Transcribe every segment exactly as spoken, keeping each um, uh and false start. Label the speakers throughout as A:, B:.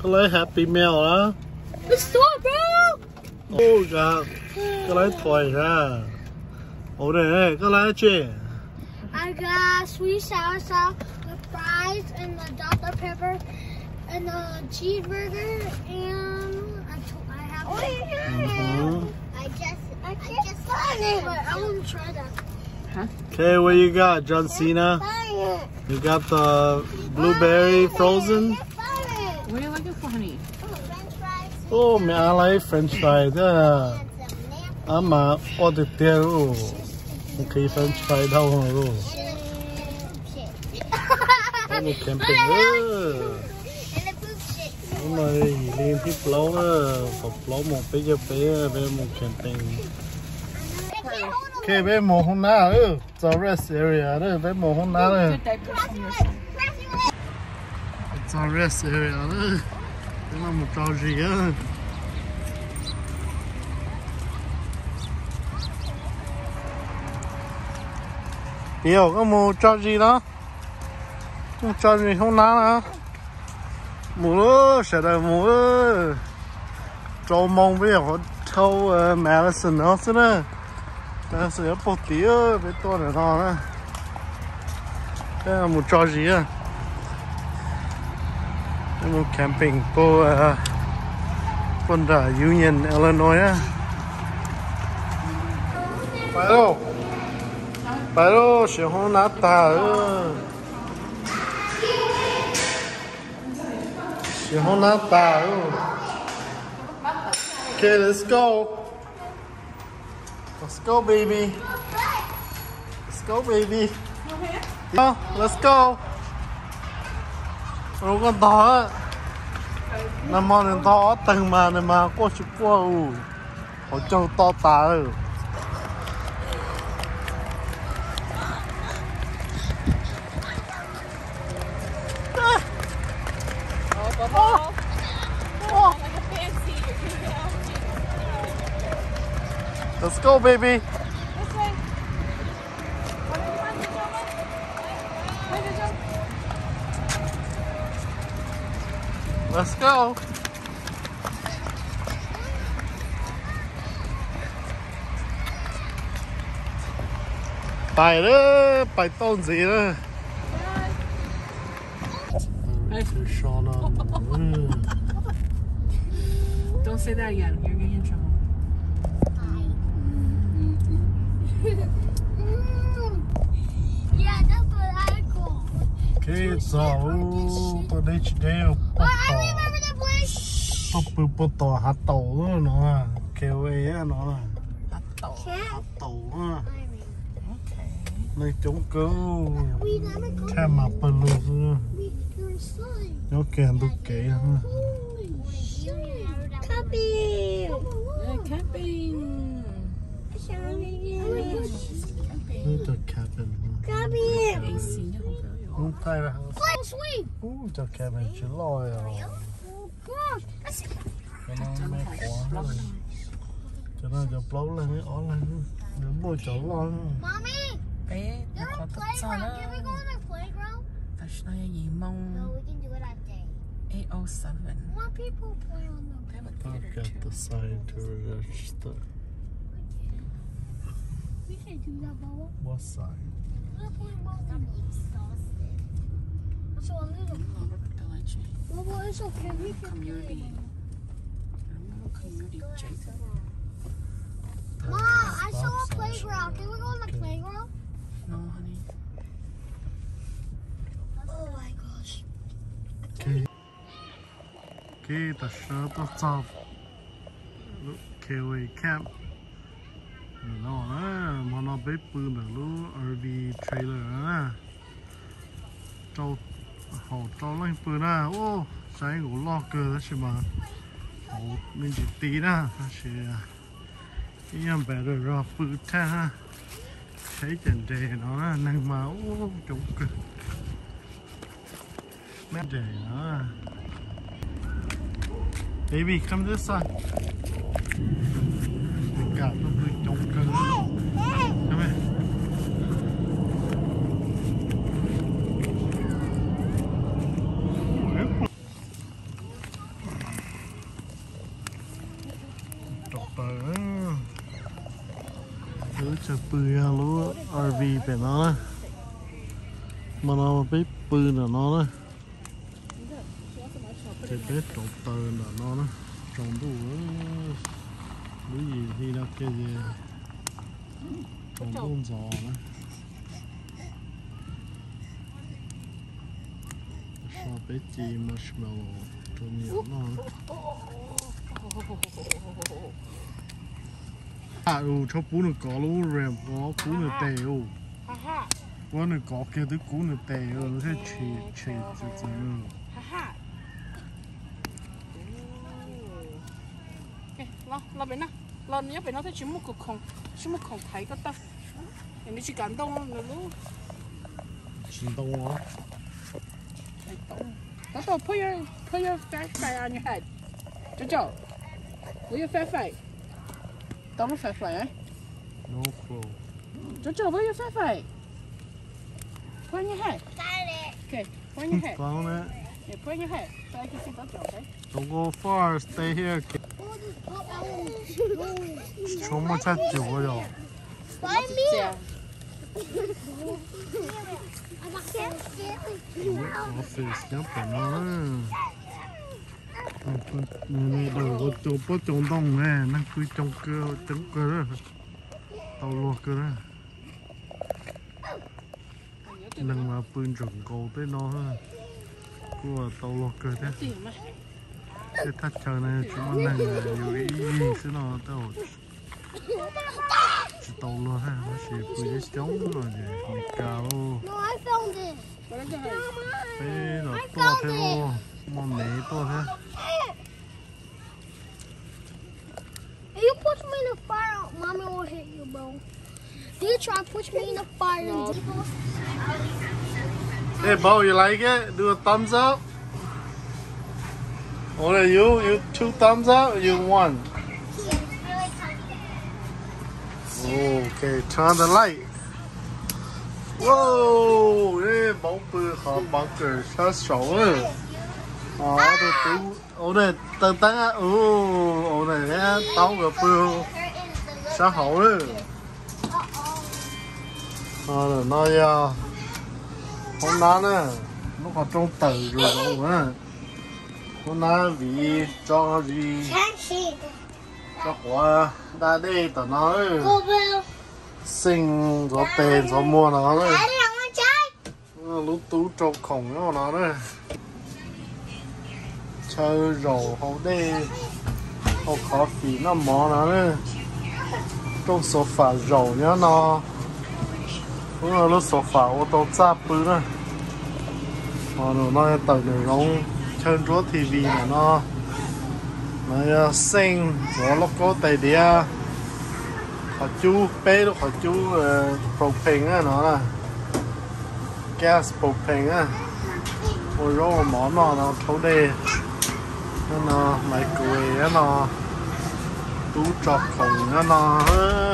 A: có lấy Happy Meal đó.
B: Stop, bro.
A: Oh God, có lấy thoại ra. Ồ đây, có lấy gì?
B: I got sweet sour sauce, the fries, and the Doctor Pepper, and the cheeseburger, and I, I have. Oh,
A: Mm-hmm.
B: I just, I just got it. But I want to try that.
C: Huh?
A: Okay, what you got, John Cena? You got the blueberry frozen?
C: What are you looking for, honey?
A: Oh, man, I like French fries. Yeah. I'm a order there. Okay, French fries đâu rồi? Một camping nữa. Hôm nay liên tiếp lâu nữa, phục lâu một bây giờ bé bé một camping. Okay, bé một hôm nào nữa, it's a rest area nữa, bé một hôm nào nữa. It's a rest area nữa, đây là một trò gì á. Điều có một trò gì đó, một trò gì không nào nữa. Mùa sẽ là mùa trâu mông với họ trâu Madison đó chứ nè, ta sẽ bột tía với tôi này đó nè. Đây là một trò gì à? Đây một camping của quân đảo Union, Illinois á. Phải đâu? Phải đâu? Sẽ không nát ta nữa. Sẽ không nát ta nữa. Okay, let's go. Let's go, baby. Let's go, baby. Oh, let's go. Rồi con to á. Nằm mòn đến to từng mà này mà qua chụp qua u. Họ trâu to tà rồi.
C: Oh, oh. Like a fancy.
A: Let's go, baby.
C: This way.
A: Let's go. Bài đó, bài tôn gì đó.
C: Don't say that again. You're getting in trouble.
B: Yeah, that's what I call.
A: Okay, so tôi đi chỉ đeo.
B: Oh, I remember that place.
A: Tôi bự bự tỏ hạt tàu đó nó, kêu ấy nó là hạt tàu, hạt tàu á. Này chúng cứu tham mà bự luôn. Nó kèm tôi kể ha.
B: Camping.
C: Yeah, camping.
A: It's a cabin.
B: Camping.
C: A C.
A: Không tay ra.
B: Flying sweet.
A: Ooh, it's a cabin chỉ lòi à.
B: Gosh, that's
A: Cho nó mẹ quá. Cho nó cho blow lên cái ổn lên. Nó mua chỗ lòi.
B: Mommy.
C: Bé, nó
B: There's
C: có
B: a
C: tất
B: playground.
C: cả
B: Can we go on the playground?
C: Ta nói gì mong
B: No, we can do it that day.
C: eight oh seven.
B: More people play on the.
C: They have a
A: I'll
C: theater
A: get
C: too.
A: the sign to register.
B: We can do that, Bubba.
A: What sign?
B: We're playing ball. I'm exhausted. So a little.
C: Village.
B: Bubba, it's okay. We can
C: Community.
B: play.
C: Community Jason.
B: Mom, I saw a playground. Can we go on the playground?
C: No, honey.
B: Oh my gosh.
A: Okay. Okay, the shuttle stop. K O A camp. Nó á, mà nó bếp bươn được luôn R V trailer á. Trâu, họ trâu lên bươn á. Ô, sáng ngủ lo cơ đó chứ mà. Họ mình chỉ tí đó, nó sẽ cái em bé rồi ra bươn ta. Thấy chân đề nó là năng máu, ô, trông cơ. Mẹ đề nó. Baby, come this side. Cả nó bị trông cơ. Come here. trộn tờ cứ cho bự à lúa rờ vê về nó đó mà nó biết bự là nó đó thì biết trộn tờ là nó đó trộn đủ cái gì thì là cái gì trộn đun giò đó sao biết chi marshmallow trộn nhiều nó à ừ cho bún được có luôn rồi có bún được tè ừ có được có kia tới bún được tè ừ nó sẽ chỉ chỉ chỉ chỉ nữa
C: lo lo bên nào lo nhớ bên nào thấy chúng một cục không chúng một không thấy cái ta em đi chỉ cảm động nữa luôn
A: chỉ đông á
C: that's all put your put your fat fry on your head Jojo put your fat fry don't fat fry eh
A: no pro
C: Jojo put your fat fry put on your head
B: Got it.
C: okay put on your head
A: found it
C: yeah put on your head so I can see Jojo okay
A: don't go far stay here chúng mà chắc chịu rồi
B: Find me.
C: yeah
B: I can't see it.
A: nó phải nhấp vào nó này đầu có chỗ có chỗ đông nè nó cứ trong cơ trứng cơ đó tàu luộc cơ đó đừng mà bươn rừng cầu tới nó của tàu luộc cơ thế cái thắt chờ này chúng nó đangอยู่ý gì xứ nó tàu chỉ tàu luộc ha nó chỉ bươn cái trống rồi thì mì cà luôn
B: No, I found it.
A: thế là to thế luôn món này to thế
B: If you push me in the fire, Mommy will hit you, bro. Do you try to push me in the fire? No.
A: Hey Bo, you like it? Do a thumbs up. What are you? You two thumbs up or you one? Okay, turn the light. Whoa, đây bóng bự khó bóng cờ sát sổ rồi. Ờ, tôi tú, ổ này tân tân á, ồ, ổ này á, tao gặp bự sát hậu rồi. Ờ, nó ya, hôm nay nè, nó còn trong tử rồi đâu á. Hôm nay vì cho gì, cho quả đa đi tao nói. Sinh gió tên gió mua nó đấy lúc tú trâu khổng nó nó đấy chơi rổ hậu đê hậu khó phí nó mò nó đấy trong sofa rổ nhá nó đúng là lúc sofa ô tô chạp bứ đấy mà nó tầng này rong chơi rốt tivi này nó nó sinh gió lúc có tay đĩa họ chú bé lúc họ chú propane á nó là gas propane á ôi rồi món nó nó thấu đề nó microwave á nó tú trọc khổng á nó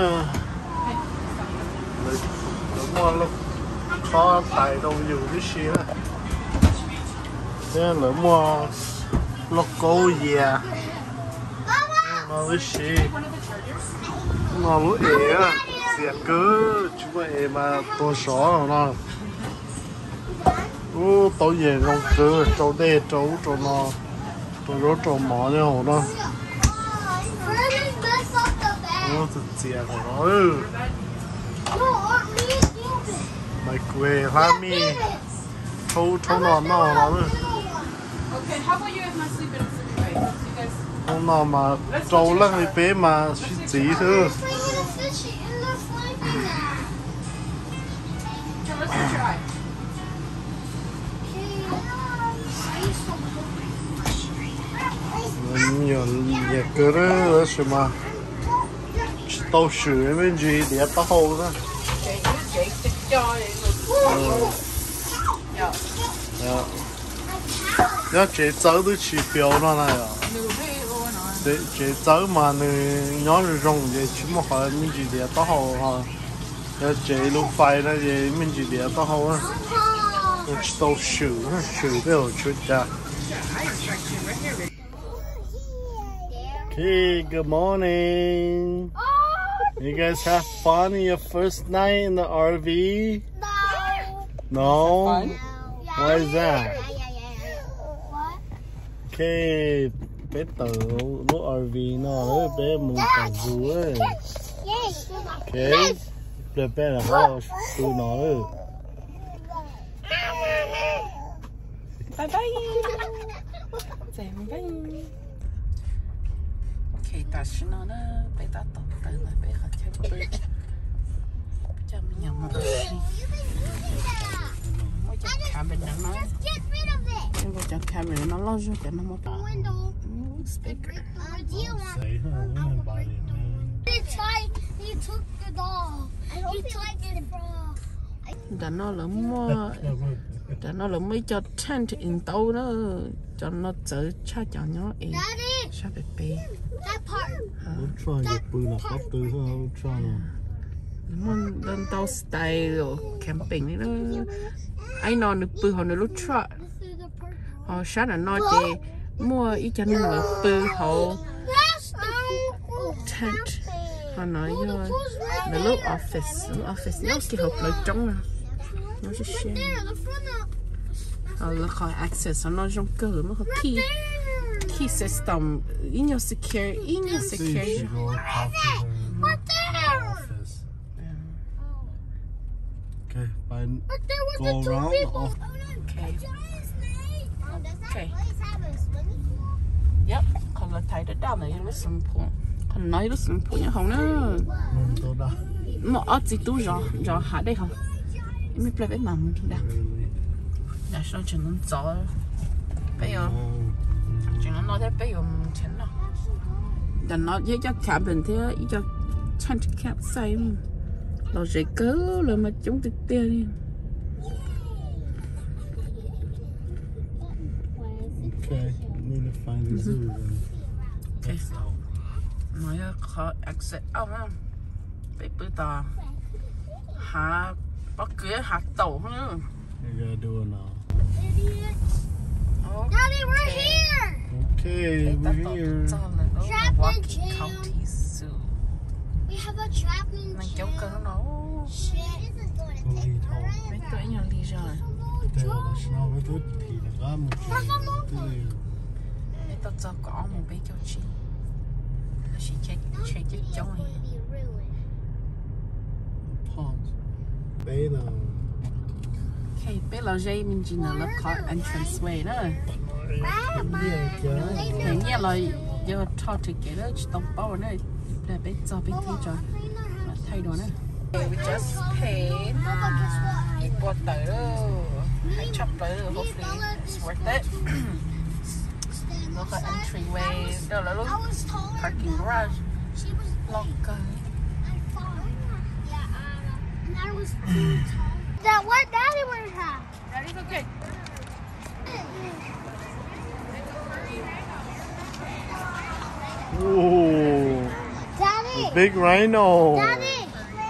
A: đúng rồi lúc có tài đâu nhiều cái gì á thế là mua lúc cô về nó cái gì nó lúa ế á, xịt cứ chúng ta ế mà to xó nó ô tao về rong cứ trâu đê trâu trâu nó trâu rốt trâu mỏ nha hồ nó ô thật xịt của nó ừ mày quê hoa mi trâu trâu nó nó nó nữa không nào mà trâu lăng thì bé mà suy chỉ thôi nhiều nhiều cái đó là mà tàu sưởi bên gì để tao hầu đó nhớ chế cháu都起标了那呀chế chế cháu mà người nhỏ rồi rong chế chỉ một hồi mình chỉ để tao hầu ha nhớ chế lúc phải là chế mình chỉ để tao hầu á tàu sưởi sưởi đều chút ra ok Okay, good morning.
B: Oh,
A: You guys have fun in your first night in the R V?
B: no.
A: No?
C: Fun?
A: Why is that?
B: What?
A: Okay, bé tự lúc R V nó đấy bé muốn tàu dù ấy.
B: Yes.
A: Okay, bé bé là họ tu nó ấy.
C: Bye bye. Say bye. Okay, ta chỉ nó đó, bé ta tập tới là bé học theo bơi. Cho mình nhầm một cái. Mỗi cho cabin nó nói.
B: Get rid of it.
C: Nhưng mà cho cabin nó lo cho cái nó một bảo.
B: Window.
C: Speaker.
B: Uh, do you want?
A: Say, huh? Women body, man.
B: He tried. He took the doll. He took it from.
C: Đã nó là mua, đã nó là mấy cho tent in tàu đó, cho nó chở cha cho nó ấy.
B: Daddy,
C: Sao bé bé.
B: that part.
A: Lúc try được bự là có tư thôi, lúc try rồi.
C: Muốn lên tàu style rồi camping này đó. Anh nói được bự họ nó lúc try.
B: This is the purple.
C: Họ sáng là nói thì mua ý cho nó là bự họ
B: That's no.
C: tent. Họ nói rồi là lúc office, lúc office nó kia học lời trống nè. Nó sẽ share.
B: There, the front of.
C: Họ là khỏi access, nó trong cơ nó có key. Key system, in your secure, in your
A: See,
C: secure.
A: she go off to her
B: Right there.
A: office. Okay, bye.
B: Right there was
A: Go
B: the two
A: around
B: people.
A: off.
C: Okay. Okay.
B: Have a swimming pool?
C: Yep. Còn là thấy được down này nó swimming pool. Còn nói nó swimming pool nhá không nữa.
A: Mình tôi đã.
C: Mà ở chỉ tu rõ rõ hạ đây không? Em mới play với mầm đã. Đã sao chỉ nó gió. Bây giờ chỉ nó nói thế bây giờ chén nào. Đã nói với cho cabin thế, ý cho tent campsite mà. Rồi dễ cớ là mà chúng thực tiền đi.
A: Okay, need to find the zoo then.
C: Okay. Nói khó exit out ha. Bây bữa ta hạ bất cứ hạ tàu nữa.
A: You gotta do it now.
B: Idiots.
C: Oh.
B: Daddy, we're here.
A: Okay, we're here.
B: Trapped in
C: Walking
B: jail.
C: County Zoo.
B: We have a trapping
C: Này cháu
B: jail.
C: cơ nó.
B: Shit. This is going to
A: Go
B: take
A: lead home.
C: Mấy tuổi nhà đi rồi.
A: There là sao với tôi thì là một cái.
C: Mấy tao cho có một bé cháu chi. Là chị chết chết chết cháu này.
A: Pause. Bé nào.
C: Okay, bé là dây mình chỉ là lớp có entrance way đó.
A: Biết chứ.
C: Thế nghe là giờ thọ thì cái đó chỉ tông bao nữa. Để bé cho bé thấy cho. Thay đồ nữa. We just paid. Ít bọt tới đó. Hãy chấp tới được. Hopefully it's worth it. Nó có entryway. Đó là lúc parking garage. Locker.
B: That what Daddy would have.
C: Daddy's okay.
A: Ooh,
B: Daddy.
A: big rhino.
B: Daddy.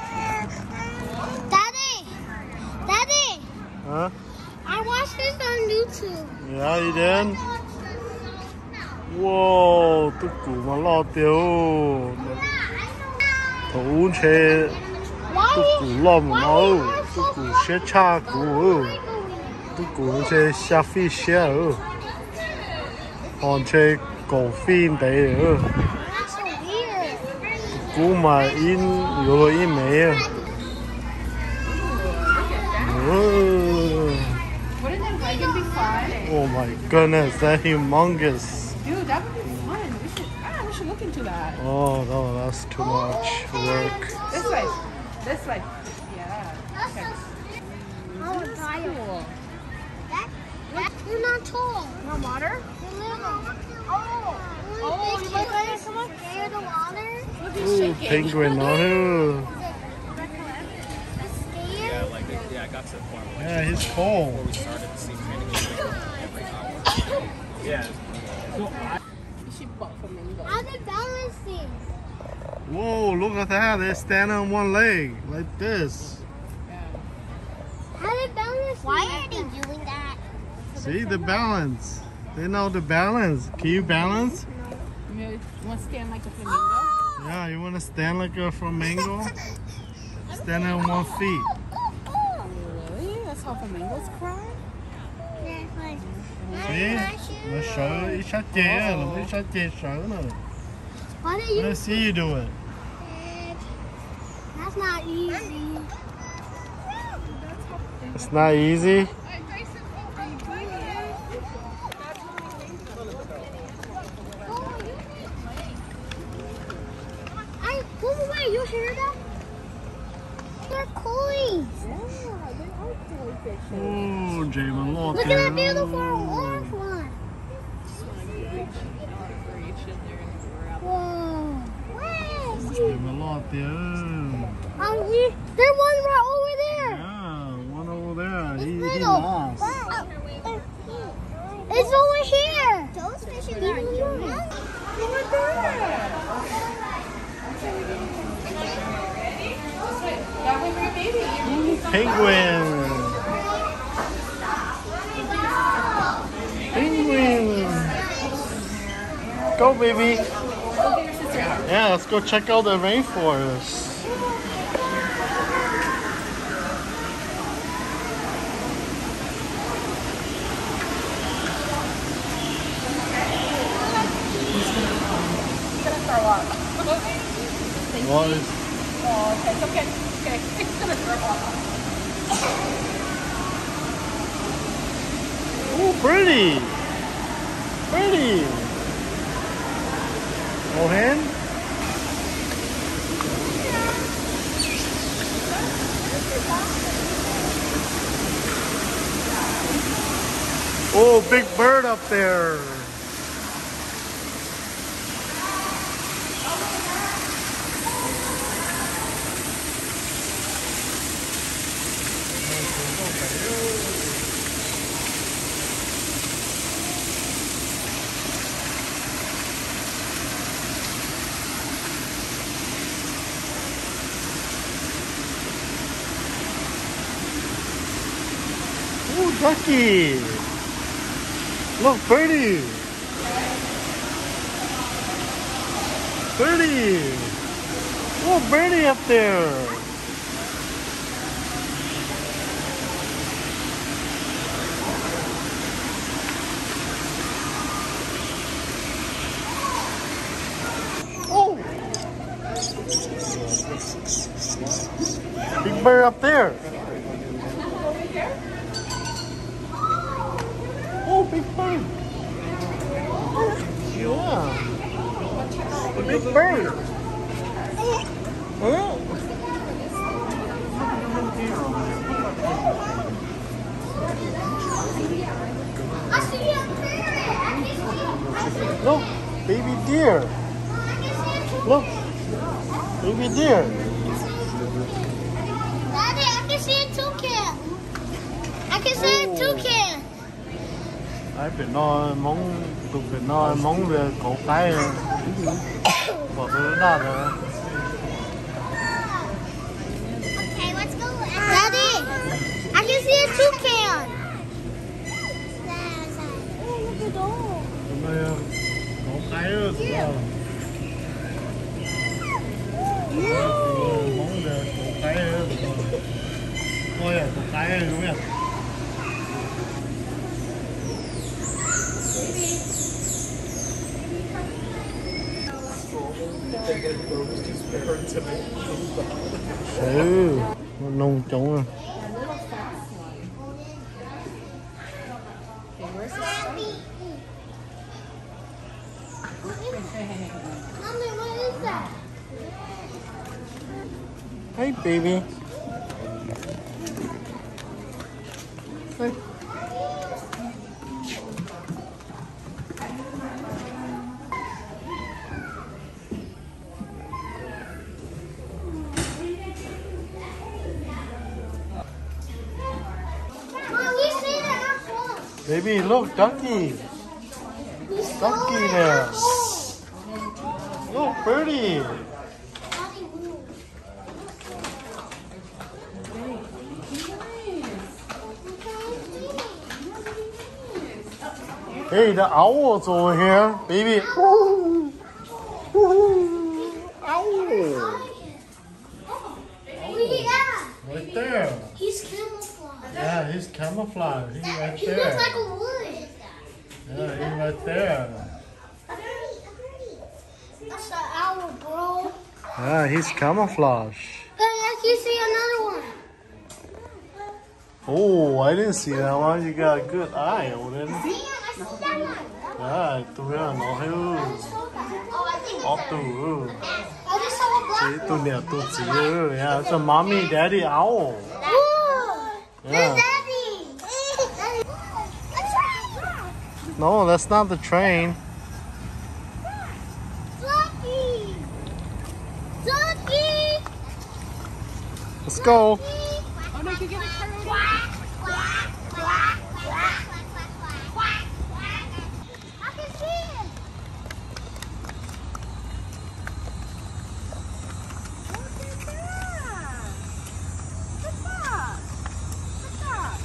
B: Daddy. Daddy.
A: Huh?
B: I watched this on YouTube.
A: Yeah, you did? Wow, tôi củ mà lo tiêu. Thủ chế tôi củ lo mà nó. Tôi củ sẽ cha củ. Tôi củ chế xa phi xe. Còn chế cổ phi đấy.
B: That's so weird.
A: Cú mà in rồi in mẹ.
C: Wouldn't that wagon be fun?
A: Oh my goodness, that's humongous.
C: Dude, that would be fun. We should, ah, we should look into that.
A: Oh no, that's too much work.
C: This way. This way. Yeah.
B: That's
C: Okay.
B: so I would buy it.
C: Cool.
B: That, that, you're not tall.
C: No water?
B: You're little. Oh.
C: Oh, you want
B: guys scared of water?
C: Look, he's
A: Ooh,
C: shaking.
A: penguin, no.
B: Scared?
D: Yeah, like yeah, I got to the point where
A: Yeah, he's cold.
D: we started the same training every hour. Yeah.
C: She bought from me.
B: How to balance things?
A: Whoa, look at that. They stand on one leg like this.
B: How to balance Why are they doing that?
A: See the balance. They know the balance. Can you balance?
C: You want to stand like a flamingo?
A: Yeah, you want to stand like a flamingo? Stand on one feet.
C: Really? That's how flamingos cry?
A: See? Nó sợ ít sát chế à, nó ít sát chế sợ nữa.
B: Why did you?
A: Let's see you do it.
B: That's not easy.
A: It's not easy.
B: I move away. You hear that? They're coins.
A: Oh, Jamin, look,
B: Look at that beautiful orange one. Whoa. Where?
A: Jamin, look there.
B: Um, we, there's one right over there.
A: Yeah, one over there.
B: It's
A: He, he
B: little.
A: lost.
B: It's over here.
E: Those fish are
B: Even
E: not
B: more.
E: Over there.
C: Yeah, with your baby.
A: Penguin. Penguin. Go, baby. Yeah, let's go check out the rainforest. What is...
C: Oh, okay, it's okay. Okay, it's gonna throw up.
A: Oh, pretty. Pretty. Mohan? Oh, big bird up there. Oh, ducky. Look, birdie. Birdie. Oh, birdie up there. Oh. Big bird up there. Oh, big bird. Yeah. A big bird. Oh.
B: I see a parrot. I can see.
A: Look, baby deer.
B: I can see a toucan.
A: Look, baby deer.
B: Daddy, I can see a toucan. I can see a toucan.
A: Ai phải nói mong tụi phải nói mong về cổ cái bỏ tôi ra rồi.
E: Okay, let's go.
B: Daddy, I can see a toucan.
E: Oh, look at all.
A: Hôm nay cổ cái rồi. Mong về cổ cái rồi. Thôi à, cổ cái rồi đúng không? Ừ, nông trống à.
B: Mommy, what is that?
A: Hey, baby. Hey.
B: Mom, we see that our phone.
A: Baby, look, ducky. Ducky there. Look, birdie. Hey, the owl's over here, baby. Ow!
B: Yeah.
A: Right there.
B: He's camouflaged.
A: Yeah, he's camouflaged. He's right
B: He
A: there.
B: looks like a wood.
A: Yeah, he's right there.
B: That's an owl, bro.
A: Yeah, he's camouflaged.
B: Hey, I can see another one.
A: Oh, I didn't see that one. You got a good eye, Odin.
B: Yeah, I see that one.
A: Yeah, tụi nó nó hưu.
B: Oh, I think
A: Ó
B: it's
A: tụ.
B: a... I just saw a
A: Chị
B: black
A: tụi
B: one.
A: nè tụi chị. Yeah, it's a mommy daddy owl.
B: Whoa!
A: Yeah.
B: There's Daddy. Daddy. That's right.
A: No, that's not the train.
B: Fluffy. Fluffy.
A: Let's go.
C: Oh no, you get a turn.
B: Quack, quack, quack, quack, quack, quack. I can see it.
C: Look at that. Look at that. Look at that.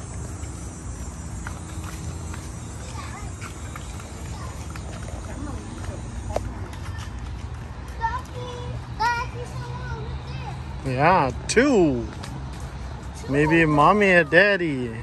B: Fluffy. Fluffy, someone over there.
A: Yeah, two. Maybe mommy and daddy.
E: Is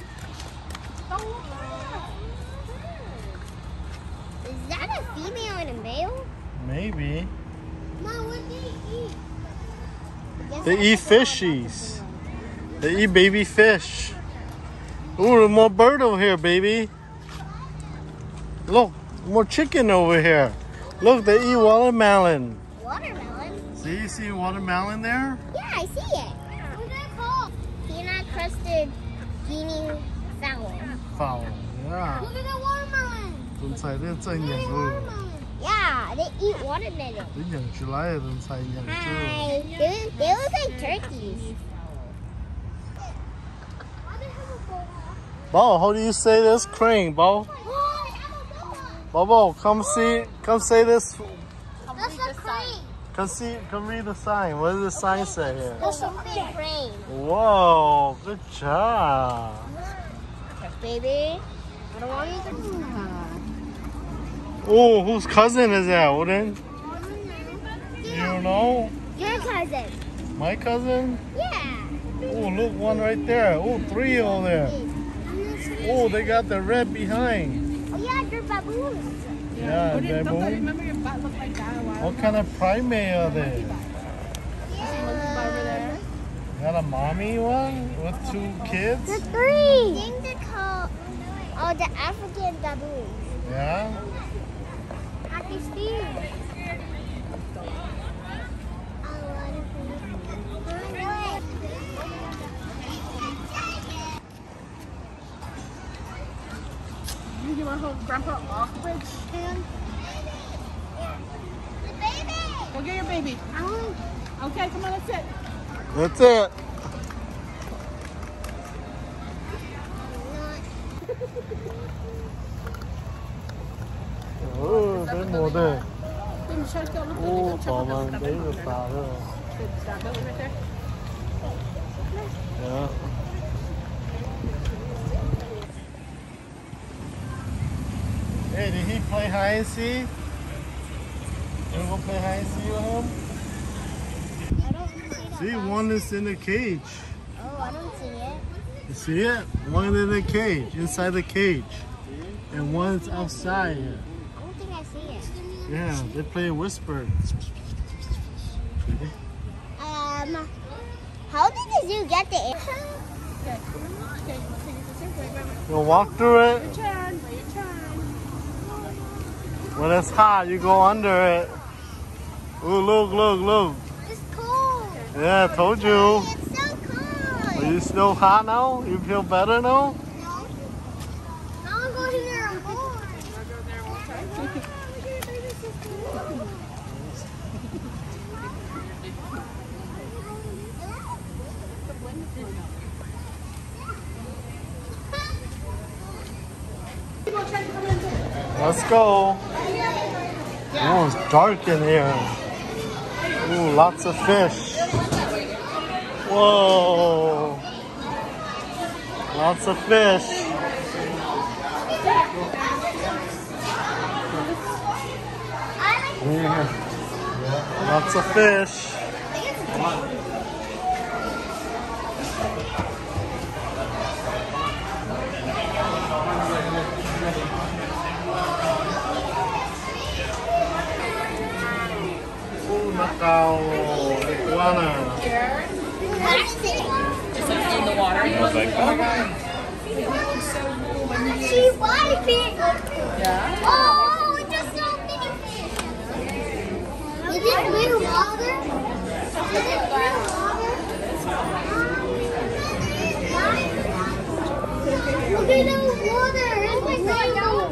E: that a female and a male?
A: Maybe.
B: Mom, what did he eat?
E: Guess
A: They
E: that's
A: eat
E: the one.
A: fishies. They eat baby fish. Ooh, there's more bird over here, baby. Look, more chicken over here. Look, they eat watermelon.
E: Watermelon?
A: See, you see watermelon there?
E: Yeah, I see it.
B: What's that called?
E: Peanut crusted guinea fowl.
A: Fowl. Yeah.
B: Look at that watermelon.
A: 人才在在养
B: Hey,
A: 猪，
B: watermelon.
E: Yeah, they eat watermelon.
A: 你养出来的人才养猪。
E: Hi. They, they look like turkeys.
B: Why they have a bowl?
A: Bo, how do you say this? Crane, Bo.
B: Oh, they have a bowl.
A: Bobo, come see, come say this.
B: That's a crane.
A: Come see, come read the sign. What does the sign say here?
E: That's a big crane.
A: Whoa, good job.
E: Baby. I don't want you to...
A: Oh, whose cousin is that, Odin? You don't know?
E: Your cousin.
A: My cousin?
E: Yeah.
A: Oh, look, one right there. Oh, three over there. Oh, they got the red behind.
E: Oh, yeah, they're baboons.
A: Yeah,
C: What did- don't they-
A: baboon.
C: remember your butt looked like that a while
A: What kind of primate are they?
C: over there?
A: Got a mommy one with two kids?
E: The three. I think they're called... Oh, the African baboons.
A: Yeah?
E: I can see them.
C: You want to hold Grandpa off the bridge? Go get your baby. Okay, come on, let's sit.
A: That's it. Oh, cái mùa đây.
C: Then Michelle's got a look
A: Ô,
C: at
A: bỏ mà đấy được tả rồi.
C: that building right there.
A: Yeah. Hey, did he play hide and seek? You wanna go play hide and seek with him?
E: I don't see that.
A: See, one is in the cage.
E: Oh, I don't see it.
A: You see it? One in the cage, inside the cage. And one's outside here.
E: I don't think I see it.
A: Yeah, they play whisper.
E: Um, how did the zoo get the air?
C: Okay, okay, let's take it this way. Wait, wait, wait.
A: You'll walk through it.
C: Your turn, wait your turn.
A: When it's hot, you go under it. Ooh, look, look, look.
E: It's cold.
A: Yeah, I told you.
E: It's so cold.
A: Are you still hot now? You feel better now?
B: No. I'll go here and board.
C: Wanna go there one time?
A: Let's go. Oh, it's dark in here. Ooh, lots of fish. Whoa. Lots of fish. Yeah. Lots of fish. Macau iguana.
C: Just like in the water.
B: See why fish?
C: Yeah.
B: Oh, just so many fish. Is it real water? Is it real water? Look at the water. It's like real.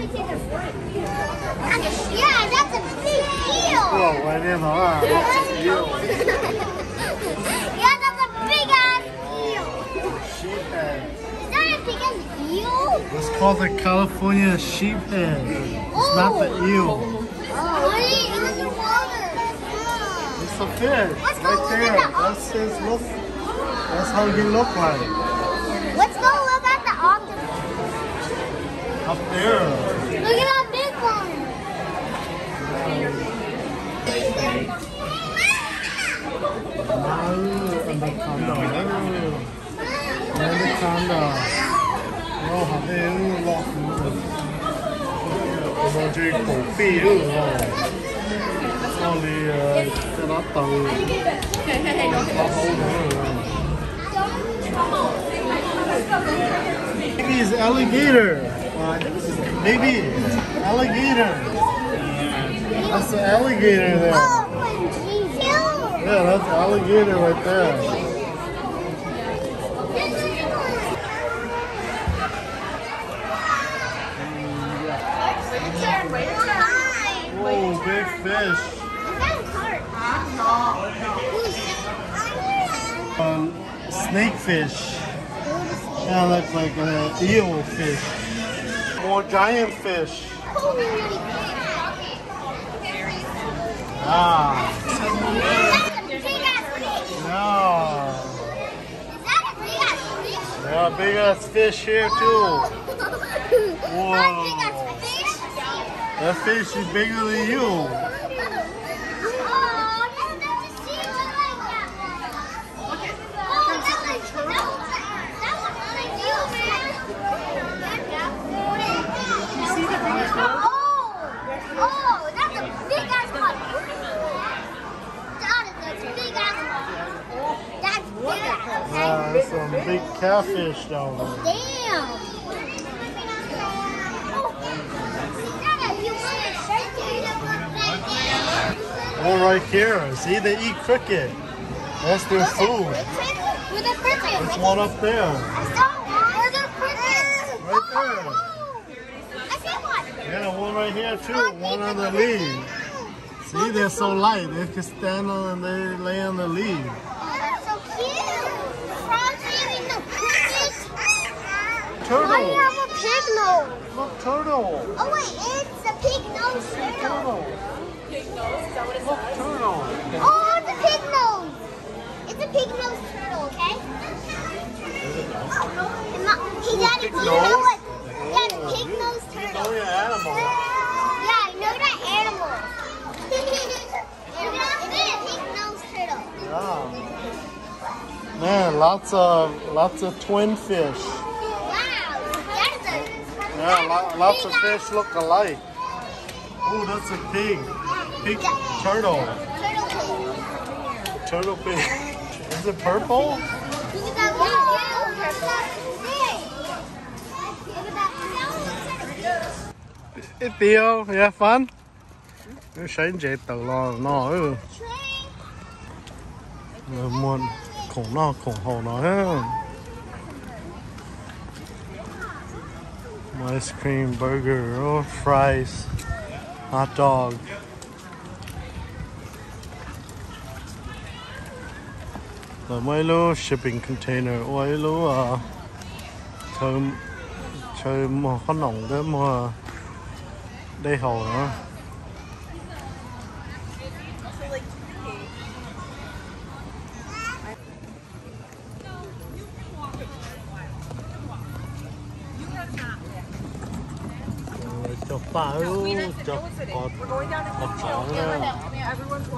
B: Yeah, that's a big eel.
A: Oh, why didn't I? That's a eel.
B: Yeah, that's a big ass eel.
A: Sheephead.
B: Is that a big ass eel?
A: It's called the California sheephead. It's not the eel.
B: Oh, it's in the water.
A: It's a fish
B: Let's go
A: right
B: look
A: there.
B: at the
A: That's his look. That's how he look like.
B: Let's go look at the octopus.
A: Up there.
B: Look at that big one.
A: Oh, anaconda. Anaconda. Oh, 下邊落雨啊！咁我最cổ飛咯，我哋誒隻粒豆落好咗。Maybe it's alligator. Maybe alligator. That's the alligator there.
B: Oh, geez.
A: Yeah, that's alligator right there. Whoa, big fish. Um, snake fish. Kind of look like an eel fish. More giant fish. Ah. Yeah. Yeah, big ass fish here too. Whoa. That fish is bigger than you. Yeah, there's some big catfish down there.
B: Damn!
A: One right here. See, they eat cricket. That's their food.
B: With a cricket.
A: There's one up there.
B: I saw one. Where's the cricket?
A: Right there.
B: Oh, I see one.
A: Yeah, one right here too. One on the leaf. See, they're so light. They can stand on and they lay on the leaf.
B: Oh, that's so cute. Frogs eating the cricket.
A: Turtle.
B: Why do you have a pig nose?
A: Look, turtle.
B: Oh wait, it's a pig nose turtle.
A: Turtle. Look, turtle.
B: Oh, it's a pig nose. It's a pig nose turtle, okay? And my, hey, Daddy,
A: Pig
B: do you know
A: nose?
B: what? Yeah, the pig nose
A: You
B: turtle.
A: know your animal.
B: Yeah, I know that animal. It's a pig nose turtle.
A: Yeah. Man, lots of lots of twin fish.
B: Wow, that is a
A: Yeah, lo lots of fish look alike. Oh, that's a pig. Pig turtle.
B: turtle pig.
A: Turtle pig. Is it purple?
B: Look at that one. Look at that.
A: Hey Theo, you have fun? Nó sáng dậy từ lo nó ừ. Muốn khủng nó khủng hồ nó ha. Ice cream, burger, oh, fries, hot dog. Rồi mấy lô shipping container, mấy lô à chơi chơi mua khăn nồng cái mua đây hầu nữa. 오빠 아유 진짜 어, 먹자 그래.